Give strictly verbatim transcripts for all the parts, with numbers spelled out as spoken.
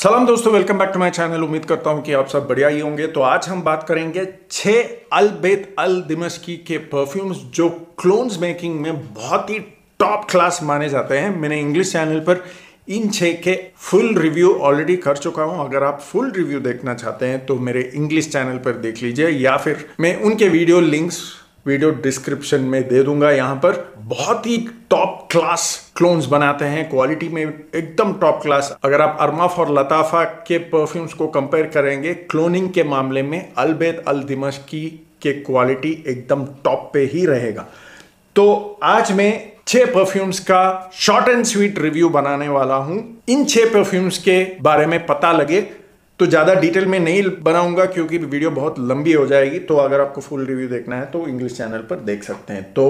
सलाम दोस्तों, welcome back to my channel. उम्मीद करता हूं कि आप सब बढ़िया ही होंगे। तो आज हम बात करेंगे छह अल बेत अल दिमश्की के परफ्यूम्स जो क्लोन्स मेकिंग में बहुत ही टॉप क्लास माने जाते हैं। मैंने इंग्लिश चैनल पर इन छह के फुल रिव्यू ऑलरेडी कर चुका हूं। अगर आप फुल रिव्यू देखना चाहते हैं तो मेरे इंग्लिश चैनल पर देख लीजिए, या फिर मैं उनके वीडियो लिंक्स वीडियो डिस्क्रिप्शन में दे दूंगा। यहाँ पर बहुत ही टॉप क्लास क्लोन्स बनाते हैं, क्वालिटी में एकदम टॉप क्लास। अगर आप अरमाफ और लताफा के परफ्यूम्स को कंपेयर करेंगे क्लोनिंग के मामले में, अल बेत अल दिमश्की के क्वालिटी एकदम टॉप पे ही रहेगा। तो आज मैं छह परफ्यूम्स का शॉर्ट एंड स्वीट रिव्यू बनाने वाला हूं। इन छह परफ्यूम्स के बारे में पता लगे तो ज़्यादा डिटेल में नहीं बनाऊंगा क्योंकि वीडियो बहुत लंबी हो जाएगी। तो अगर आपको फुल रिव्यू देखना है तो इंग्लिश चैनल पर देख सकते हैं। तो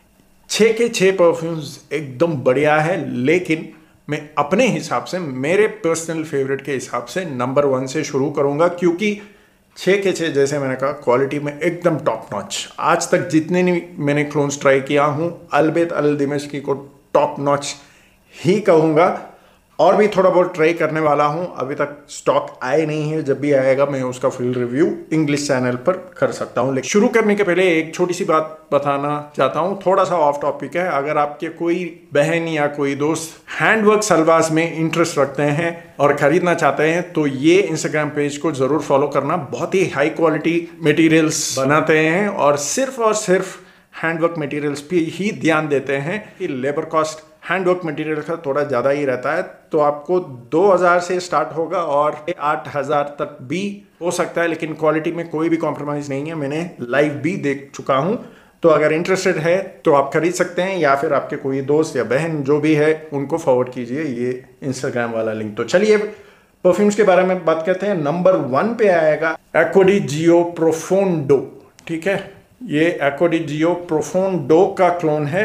छः के छः परफ्यूम्स एकदम बढ़िया है, लेकिन मैं अपने हिसाब से, मेरे पर्सनल फेवरेट के हिसाब से नंबर वन से शुरू करूंगा, क्योंकि छः के छः जैसे मैंने कहा क्वालिटी में एकदम टॉप नॉच। आज तक जितने भी मैंने क्लोन्स ट्राई किया हूँ, अल बेत अल दिमश्की को टॉप नॉच ही कहूँगा। और भी थोड़ा बहुत ट्राई करने वाला हूं, अभी तक स्टॉक आए नहीं है। जब भी आएगा मैं उसका फुल रिव्यू इंग्लिश चैनल पर कर सकता हूं। लेकिन शुरू करने के पहले एक छोटी सी बात बताना चाहता हूं, थोड़ा सा ऑफ टॉपिक है। अगर आपके कोई बहन या कोई दोस्त हैंडवर्क सलवास में इंटरेस्ट रखते हैं और खरीदना चाहते हैं तो ये इंस्टाग्राम पेज को जरूर फॉलो करना। बहुत ही हाई क्वालिटी मटेरियल्स बनाते हैं और सिर्फ और सिर्फ हैंडवर्क मटेरियल्स पे ही ध्यान देते हैं। कि लेबर कॉस्ट हैंडवर्क मटेरियल का थोड़ा ज़्यादा ही रहता है, तो आपको दो हज़ार से स्टार्ट होगा और आठ हज़ार तक भी हो सकता है, लेकिन क्वालिटी में कोई भी कॉम्प्रोमाइज़ नहीं है। मैंने लाइव भी देख चुका हूं। तो अगर इंटरेस्टेड है तो आप खरीद सकते हैं, या फिर आपके कोई दोस्त या बहन जो भी है उनको फॉरवर्ड कीजिए ये इंस्टाग्राम वाला लिंक। तो चलिए परफ्यूम्स के बारे में बात करते हैं। नंबर वन पे आएगा एक्वा डी जियो प्रोफोंडो। ठीक है, ये एक्वा डी जियो प्रोफोंडो का क्लोन है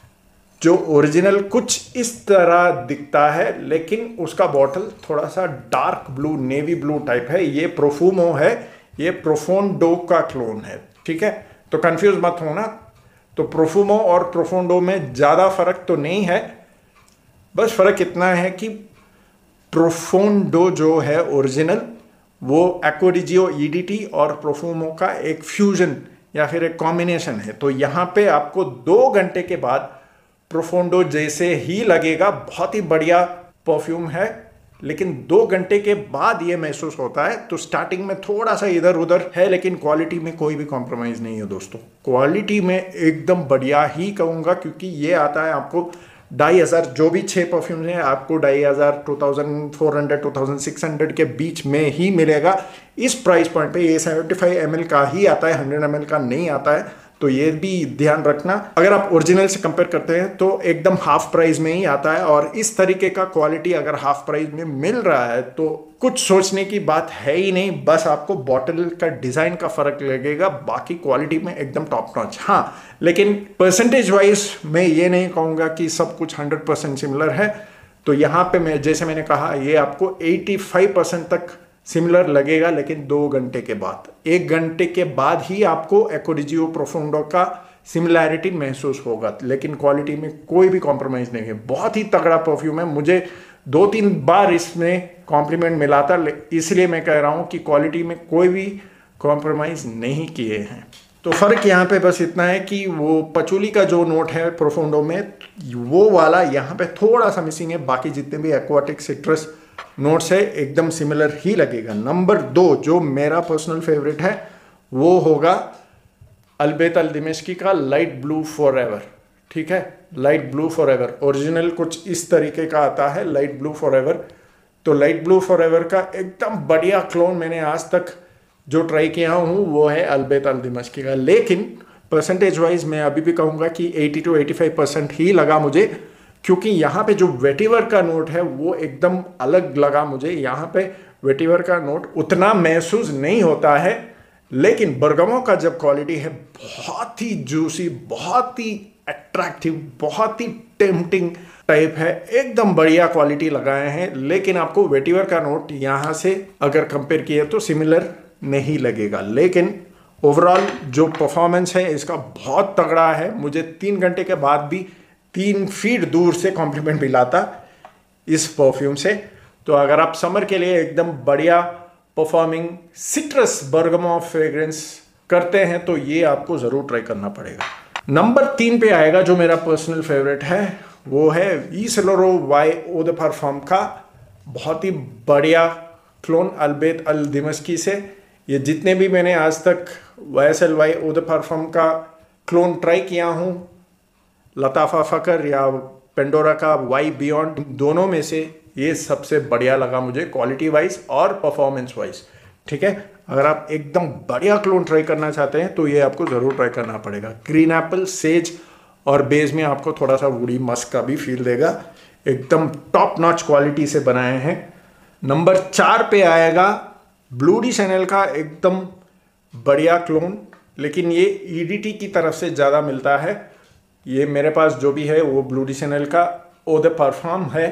जो ओरिजिनल कुछ इस तरह दिखता है, लेकिन उसका बॉटल थोड़ा सा dark blue, navy blue type है। ये प्रोफूमो है, ये प्रोफोंडो का क्लोन है। ठीक है, तो कंफ्यूज मत होना। तो प्रोफूमो और प्रोफोंडो में ज़्यादा फर्क तो नहीं है, बस फर्क इतना है कि प्रोफोंडो जो है ओरिजिनल वो Acqua di Gio E D T और प्रोफूमो का एक फ्यूजन या फिर एक कॉम्बिनेशन है। तो यहाँ पे आपको दो घंटे के बाद प्रोफोंडो जैसे ही लगेगा। बहुत ही बढ़िया परफ्यूम है, लेकिन दो घंटे के बाद ये महसूस होता है। तो स्टार्टिंग में थोड़ा सा इधर उधर है, लेकिन क्वालिटी में कोई भी कॉम्प्रोमाइज़ नहीं है दोस्तों। क्वालिटी में एकदम बढ़िया ही कहूँगा, क्योंकि ये आता है आपको ढाई हज़ार, जो भी छः परफ्यूम्स हैं आपको ढाई हज़ार two thousand four hundred two thousand six hundred के बीच में ही मिलेगा इस प्राइस पॉइंट पे। ये सेवेंटी फाइव एम एल का ही आता है, हंड्रेड एम एल का नहीं आता है। तो ये भी ध्यान रखना। अगर आप ओरिजिनल से कंपेयर करते हैं तो एकदम हाफ प्राइस में ही आता है, और इस तरीके का क्वालिटी अगर हाफ प्राइस में मिल रहा है तो कुछ सोचने की बात है ही नहीं। बस आपको बॉटल का डिजाइन का फर्क लगेगा, बाकी क्वालिटी में एकदम टॉप नॉच। हाँ, लेकिन परसेंटेज वाइज मैं ये नहीं कहूँगा कि सब कुछ हंड्रेड परसेंट सिमिलर है। तो यहाँ पे मैं, जैसे मैंने कहा, ये आपको पचासी परसेंट तक सिमिलर लगेगा, लेकिन दो घंटे के बाद, एक घंटे के बाद ही आपको एक्वा डी जियो प्रोफोंडो का सिमिलैरिटी महसूस होगा। लेकिन क्वालिटी में कोई भी कॉम्प्रोमाइज़ नहीं है। बहुत ही तगड़ा परफ्यूम है। मुझे दो तीन बार इसमें कॉम्प्लीमेंट मिला था, इसलिए मैं कह रहा हूँ कि क्वालिटी में कोई भी कॉम्प्रोमाइज़ नहीं किए हैं। तो फ़र्क यहाँ पे बस इतना है कि वो पचूली का जो नोट है प्रोफोंडो में, वो वाला यहाँ पे थोड़ा सा मिसिंग है। बाकी जितने भी एक्वाटिक सिट्रस नोट्स है एकदम सिमिलर ही लगेगा। नंबर दो जो मेरा पर्सनल फेवरेट है वो होगा अल बेत अल दिमश्की का लाइट ब्लू फॉर एवर। ठीक है, light blue forever original कुछ इस तरीके का आता है, लाइट ब्लू फॉर एवर। तो लाइट ब्लू फॉर एवर का एकदम बढ़िया क्लोन मैंने आज तक जो ट्राई किया हूँ वो है अल बेत अल दिमश्की का। लेकिन परसेंटेज वाइज मैं अभी भी कहूँगा कि अस्सी टू पचासी परसेंट ही लगा मुझे, क्योंकि यहाँ पे जो वेटिवर का नोट है वो एकदम अलग लगा मुझे। यहाँ पे वेटिवर का नोट उतना महसूस नहीं होता है, लेकिन बरगमो का जब क्वालिटी है बहुत ही जूसी, बहुत ही अट्रैक्टिव, बहुत ही टेम्पटिंग टाइप है। एकदम बढ़िया क्वालिटी लगाए हैं, लेकिन आपको वेटिवर का नोट यहाँ से अगर कंपेयर किए तो सिमिलर नहीं लगेगा। लेकिन ओवरऑल जो परफॉर्मेंस है इसका बहुत तगड़ा है। मुझे तीन घंटे के बाद भी तीन फीट दूर से कॉम्प्लीमेंट मिला था इस परफ्यूम से। तो अगर आप समर के लिए एकदम बढ़िया परफॉर्मिंग सिट्रस बर्गमोट फ्रेग्रेंस करते हैं तो ये आपको ज़रूर ट्राई करना पड़ेगा। नंबर तीन पे आएगा जो मेरा पर्सनल फेवरेट है, वो है वी सेलोरो वाई ओ द परफ्यूम का बहुत ही बढ़िया क्लोन अल्बेत अल दिमश्की से। ये जितने भी मैंने आज तक Y S L Y eau de parfum का क्लोन ट्राई किया हूँ, लताफ़ा फ़कर या पेंडोरा का वाई बियॉन्ड, दोनों में से ये सबसे बढ़िया लगा मुझे क्वालिटी वाइज और परफॉर्मेंस वाइज। ठीक है, अगर आप एकदम बढ़िया क्लोन ट्राई करना चाहते हैं तो ये आपको ज़रूर ट्राई करना पड़ेगा। ग्रीन एप्पल, सेज और बेस में आपको थोड़ा सा वुडी मस्क का भी फील देगा। एकदम टॉप नॉच क्वालिटी से बनाए हैं। नंबर चार पे आएगा ब्लू डी शैनेल का एकदम बढ़िया क्लोन, लेकिन ये ईडीटी की तरफ से ज़्यादा मिलता है। ये मेरे पास जो भी है वो ब्लू डी शैनेल का ओ द परफ्यूम है,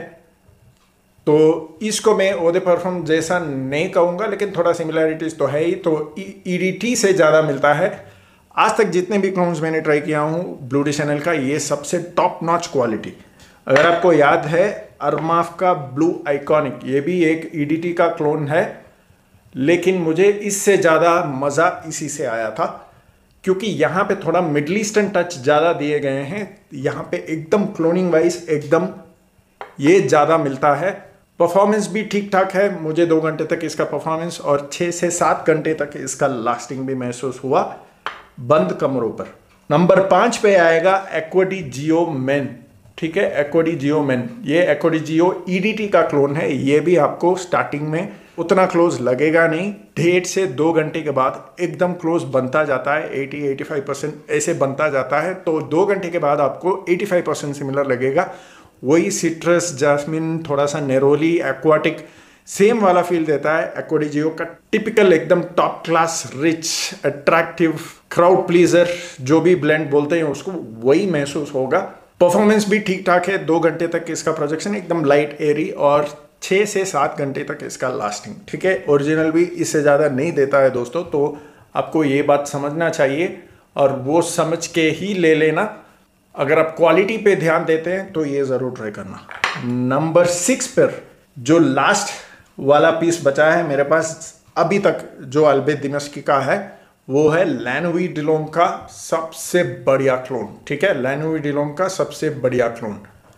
तो इसको मैं ओ द परफ्यूम जैसा नहीं कहूँगा, लेकिन थोड़ा सिमिलैरिटीज तो है ही। तो ईडीटी से ज़्यादा मिलता है। आज तक जितने भी क्लोन्स मैंने ट्राई किया हूँ ब्लू डी शैनेल का, ये सबसे टॉप नॉच क्वालिटी। अगर आपको याद है अरमाफ का ब्लू आइकॉनिक, ये भी एक ईडीटी का क्लोन है, लेकिन मुझे इससे ज़्यादा मज़ा इसी से आया था, क्योंकि यहाँ पे थोड़ा मिडल ईस्टर्न टच ज़्यादा दिए गए हैं। यहाँ पे एकदम क्लोनिंग वाइज एकदम ये ज़्यादा मिलता है। परफॉर्मेंस भी ठीक ठाक है। मुझे दो घंटे तक इसका परफॉर्मेंस और छः से सात घंटे तक इसका लास्टिंग भी महसूस हुआ बंद कमरों पर। नंबर पाँच पे आएगा एक्वा डी जियो मेन। ठीक है, एक्वा डी जियो मेन, ये एक्वा डी जियो ईडीटी का क्लोन है। ये भी आपको स्टार्टिंग में उतना क्लोज लगेगा नहीं, डेढ़ से दो घंटे के बाद एकदम क्लोज बनता जाता है। अस्सी पचासी परसेंट ऐसे बनता जाता है, तो दो घंटे के बाद आपको पचासी परसेंट सिमिलर लगेगा। वही सिट्रस, जास्मिन, थोड़ा सा नेरोली, एक्वाटिक सेम वाला फील देता है। एक्वा डी जियो का टिपिकल एकदम top class rich attractive crowd pleaser जो भी ब्लेंड बोलते हैं उसको, वही महसूस होगा। परफॉर्मेंस भी ठीक ठाक है। दो घंटे तक इसका प्रोजेक्शन एकदम लाइट एरी और छः से सात घंटे तक इसका लास्टिंग। ठीक है, ओरिजिनल भी इससे ज़्यादा नहीं देता है दोस्तों, तो आपको ये बात समझना चाहिए और वो समझ के ही ले लेना। अगर आप क्वालिटी पे ध्यान देते हैं तो ये ज़रूर ट्राई करना। नंबर सिक्स पर जो लास्ट वाला पीस बचा है मेरे पास अभी तक जो अल्बेत दिमश्की का है, वो है लैनोवी डिलोम का सबसे बढ़िया क्लोन। ठीक है, लैनोवी डिलोम का सबसे बढ़िया क्लोन।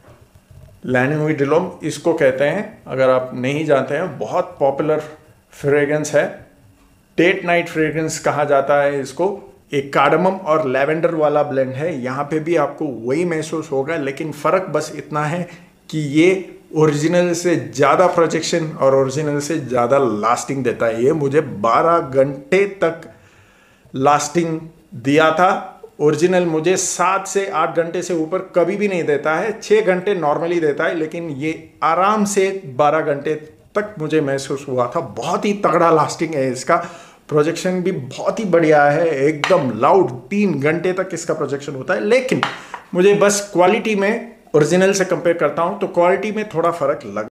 लैनोवी डिलोम इसको कहते हैं, अगर आप नहीं जानते हैं, बहुत पॉपुलर फ्रेग्रेंस है। डेट नाइट फ्रेग्रेंस कहा जाता है इसको। एक कार्डमम और लैवेंडर वाला ब्लेंड है। यहाँ पे भी आपको वही महसूस होगा, लेकिन फ़र्क बस इतना है कि ये ओरिजिनल से ज़्यादा प्रोजेक्शन और ओरिजिनल से ज़्यादा लास्टिंग देता है। ये मुझे बारह घंटे तक लास्टिंग दिया था। ओरिजिनल मुझे सात से आठ घंटे से ऊपर कभी भी नहीं देता है। छः घंटे नॉर्मली देता है, लेकिन ये आराम से बारह घंटे तक मुझे महसूस हुआ था। बहुत ही तगड़ा लास्टिंग है इसका। प्रोजेक्शन भी बहुत ही बढ़िया है, एकदम लाउड। तीन घंटे तक इसका प्रोजेक्शन होता है, लेकिन मुझे बस क्वालिटी में ओरिजिनल से कंपेयर करता हूँ तो क्वालिटी में थोड़ा फर्क लग।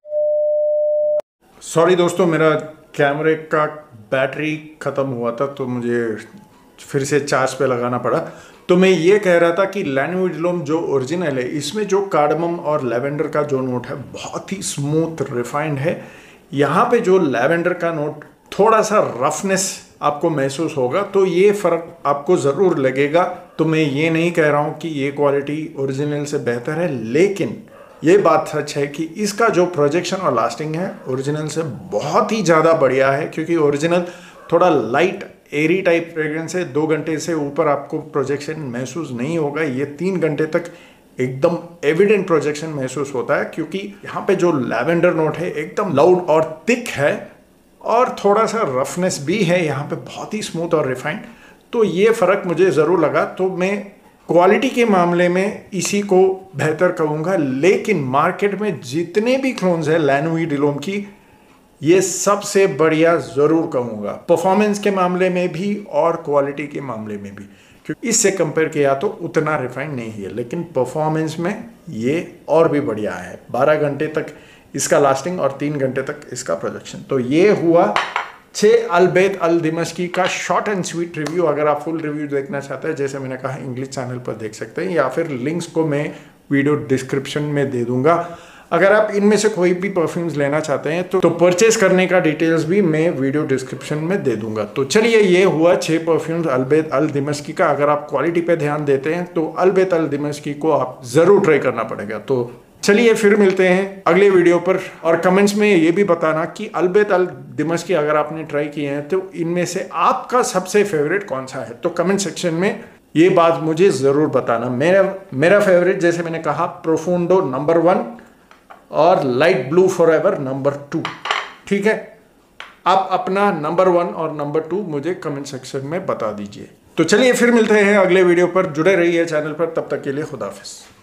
सॉरी दोस्तों, मेरा कैमरे का बैटरी ख़त्म हुआ था तो मुझे फिर से चार्ज पे लगाना पड़ा। तो मैं ये कह रहा था कि लैनोवी डिलोम जो ओरिजिनल है, इसमें जो कार्डमम और लैवेंडर का जो नोट है बहुत ही स्मूथ रिफाइंड है। यहाँ पे जो लैवेंडर का नोट थोड़ा सा रफनेस आपको महसूस होगा, तो ये फ़र्क आपको ज़रूर लगेगा। तो मैं ये नहीं कह रहा हूँ कि ये क्वालिटी ओरिजिनल से बेहतर है, लेकिन ये बात सच है कि इसका जो प्रोजेक्शन और लास्टिंग है ओरिजिनल से बहुत ही ज़्यादा बढ़िया है, क्योंकि ओरिजिनल थोड़ा लाइट एरी टाइप फ्रेग्रेंस है। दो घंटे से ऊपर आपको प्रोजेक्शन महसूस नहीं होगा। ये तीन घंटे तक एकदम एविडेंट प्रोजेक्शन महसूस होता है, क्योंकि यहाँ पे जो लैवेंडर नोट है एकदम लाउड और थिक है और थोड़ा सा रफनेस भी है यहाँ पे, बहुत ही स्मूथ और रिफाइंड। तो ये फ़र्क मुझे ज़रूर लगा। तो मैं क्वालिटी के मामले में इसी को बेहतर कहूँगा, लेकिन मार्केट में जितने भी क्लोन्स हैं लैनोवी डिलोम की, ये सबसे बढ़िया ज़रूर कहूँगा। परफॉर्मेंस के मामले में भी और क्वालिटी के मामले में भी, क्योंकि इससे कंपेयर किया तो उतना रिफाइंड नहीं है, लेकिन परफॉर्मेंस में ये और भी बढ़िया है। बारह घंटे तक इसका लास्टिंग और तीन घंटे तक इसका प्रोजेक्शन। तो ये हुआ छः अल्बेत अल दिमश्की का शॉर्ट एंड स्वीट रिव्यू। अगर आप फुल रिव्यू देखना चाहते हैं, जैसे मैंने कहा, इंग्लिश चैनल पर देख सकते हैं, या फिर लिंक्स को मैं वीडियो डिस्क्रिप्शन में दे दूंगा। अगर आप इनमें से कोई भी परफ्यूम्स लेना चाहते हैं तो, तो परचेज करने का डिटेल्स भी मैं वीडियो डिस्क्रिप्शन में दे दूंगा। तो चलिए, ये हुआ छह परफ्यूम्स अलबेत अल दिमश्की का। अगर आप क्वालिटी पे ध्यान देते हैं तो अलबेत अल दिमश्की को आप जरूर ट्राई करना पड़ेगा। तो चलिए फिर मिलते हैं अगले वीडियो पर, और कमेंट्स में ये भी बताना कि अलबेत अल दिमश्की अगर आपने ट्राई किए हैं तो इनमें से आपका सबसे फेवरेट कौन सा है। तो कमेंट सेक्शन में ये बात मुझे ज़रूर बताना। मेरा मेरा फेवरेट, जैसे मैंने कहा, प्रोफुंडो नंबर वन और light blue forever number two. ठीक है, आप अपना नंबर वन और नंबर टू मुझे कमेंट सेक्शन में बता दीजिए। तो चलिए फिर मिलते हैं अगले वीडियो पर। जुड़े रहिए चैनल पर, तब तक के लिए खुदा हाफिज़।